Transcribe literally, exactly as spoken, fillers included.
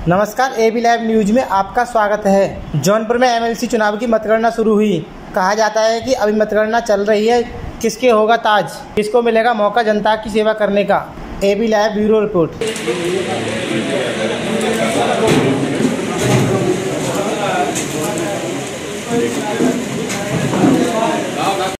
नमस्कार, ए B live news में आपका स्वागत है। जौनपुर में एम एल सी चुनाव की मतगणना शुरू हुई। कहा जाता है कि अभी मतगणना चल रही है। किसके होगा ताज, किसको मिलेगा मौका जनता की सेवा करने का। A B live bureau report.